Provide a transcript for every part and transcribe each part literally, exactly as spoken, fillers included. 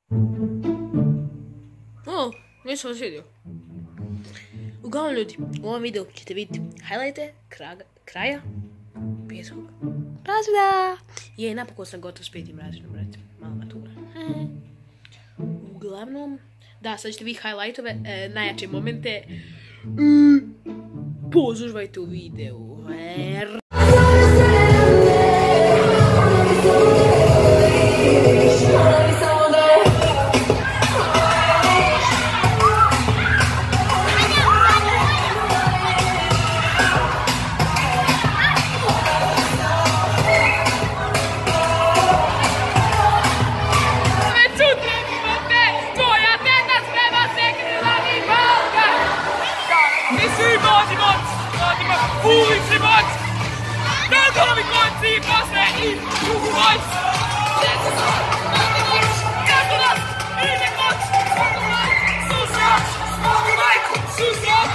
O, nisam vas vidio. Uglavnom ljudi, u ovom videu ćete vidjeti highlighte kraga, kraja petog razreda. Je, napokon sam gotov s petim razredom, brate. Mala matura. Uglavnom, da, sad ćete vidjeti highlightove, e, najjače momente. E, Pozužvajte u videu. E, ulici moć! Nadovi konci posle i drugu moć! Kako nas ide moć! Susret! Svogu majku! Susret!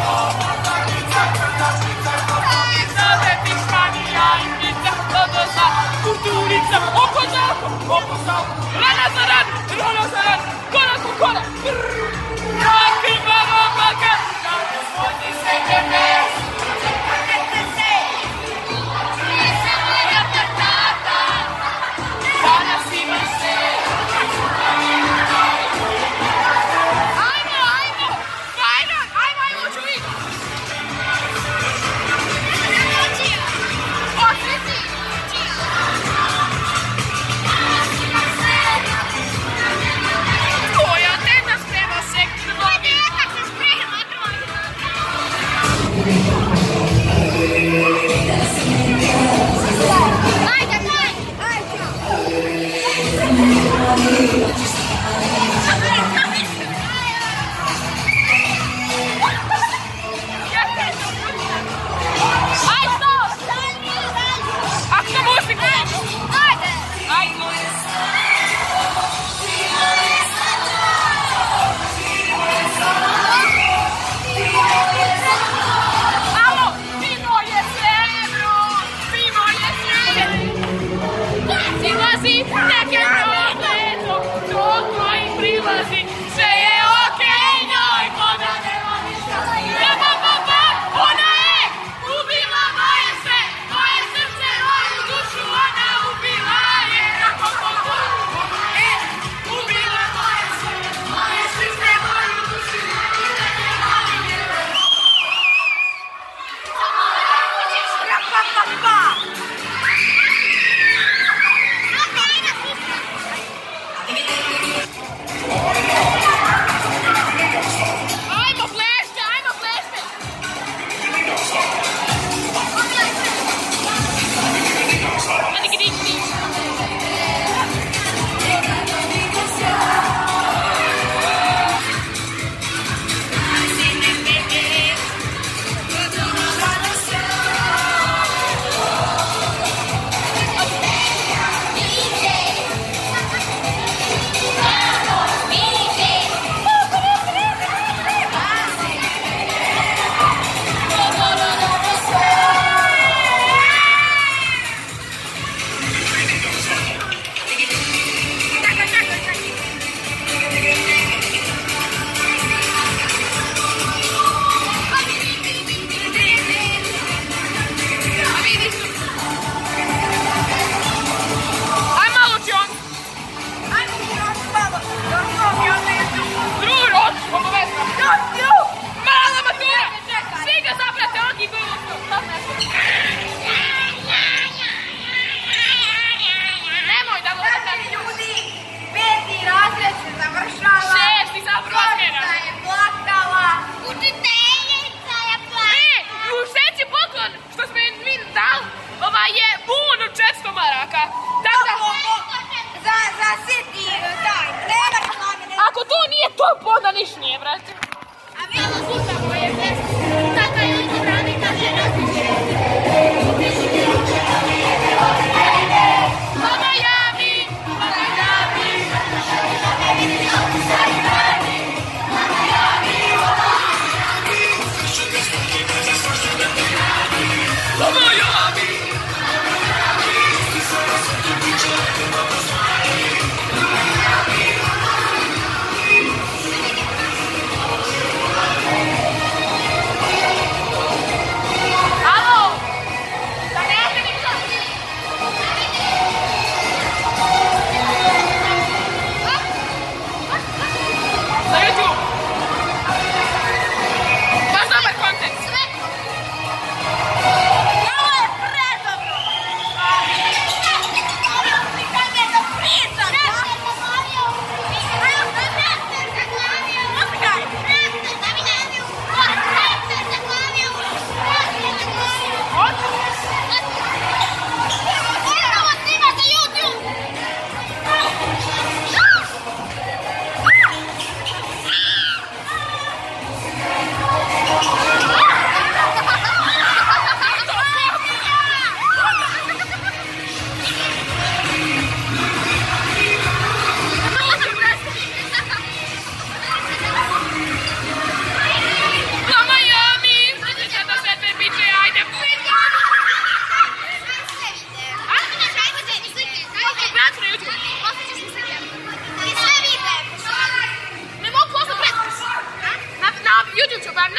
Zove pišmanija i pizza, odnosna kulturica, oko za oko, oko za oko, rana za ran, rana za ran, korak po korak! Raki mama maka, da gospodi se nebes! Alo, vino je srebro,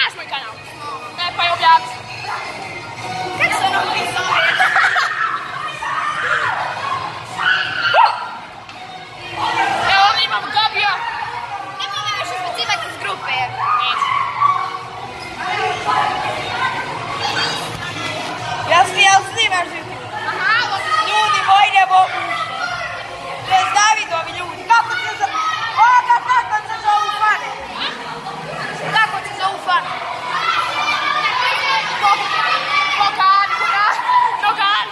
znaš moj kanal? Ne, pa je objavi. Kako se ono zove? Evo ovdje imam Gabija. Nemoj me više izbacivati iz grupe. Neću. Jel svi, jel snimaš YouTube? Aha, ljudi moji ne mogu više. Bez Davidovi ljudi, kako će za... Oga, kako će za ovu fane? Kako će za ovu fane? Kogan, kogan, kogan.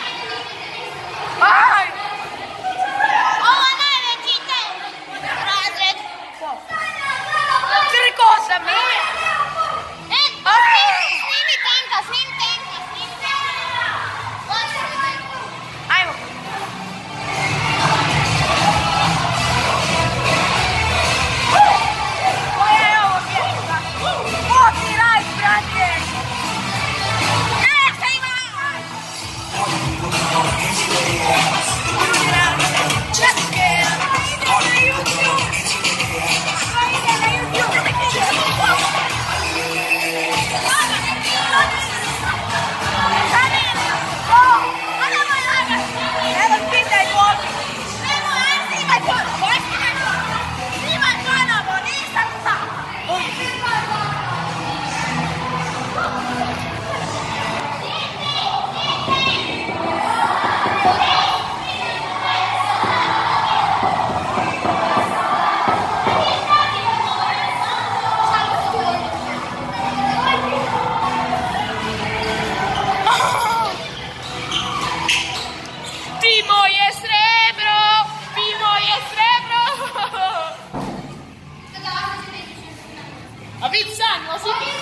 Aj! Ovo je najveći taj razred. Crko sam, ne? E, snimi tenka, snimi tenka, snimi tenka. Ajmo. Koja je ovo pjesma? Mokri raj, brate! Ne, šta ima? Četke! Ide na YouTube! Ide na YouTube! Evo pitaj Bogu! Nemo, aj snimaj ponovo, aj snimaj ponovo! Snimaj ponovo, nisam sam! Ti moje srebro, ti moje srebro. A vidi sam, nosi ti.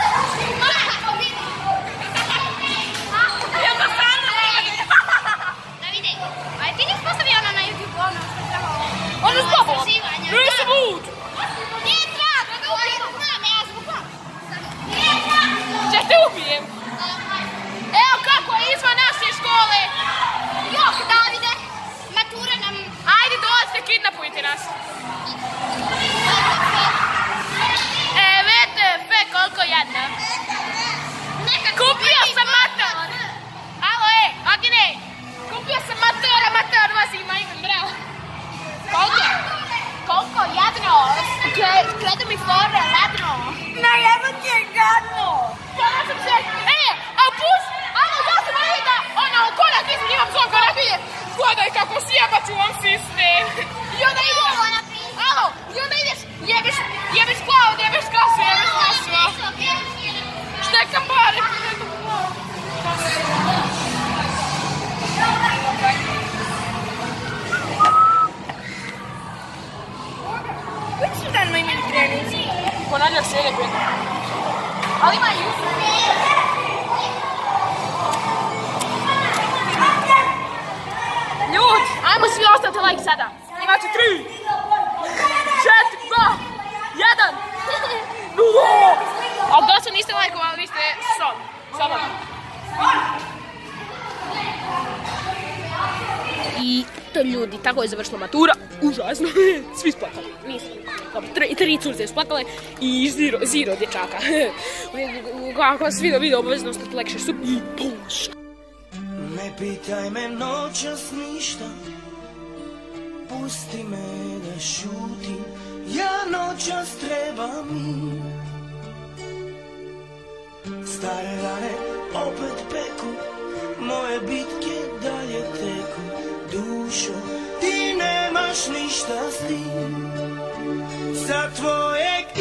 Jel da stvarno radi? Davide, aj ti nisi postavio ono na YouTube, ono što treba ovo? Ono s tobom? Istraživanje. Nisam lud. Nije drago, da ubijem. Znam, ja zbog vam. Nije drago. Če te ubijem? Evo kako je izvan naše škole. Jok, Davide, matura nam... Ajde dolazite, kidnapujte nas. E, vete, fe, koliko jedna. Kupio sam motor. Alo, e, Agine. Kupio sam motor, a motor vozi ima imam, bravo. Koliko? Koliko? Jedno. Kredo mi fore, jedno. Ne, evo ti je gadno! Sada sam se... E, a pus... Alo, ja sam Aida. Ono, konak izim, imam svoj konak ide. Gledaj kako sjebat ću vam sistem. I onda ideš... Alo, i onda ideš, jebeš, jebeš glavu, jebeš kasu, jebeš kasu. Štekam pare. Koji su dan imali treninzi? Ponadljak slijede prijatelj. Ali ima i Ljud, ajmo svi ostaviti like sada. Imate tri, četiri, dva, jedan, nula. A da su niste lajkovali, vi ste son. Samo. I to ljudi, tako je završila matura. Užasno. Svi splakali. Nisam. Dobro, tri, tri curce splakale i zero, zero dječaka. Kako vas video, video, obavezno ste lekše su i puš. Ne pitaj me noćas ništa, pusti me da šutim, ja noćas trebam mir. Stare rane opet peku, moje bitke dalje teku. Dušo, ti nemaš ništa s tim, sa tvojeg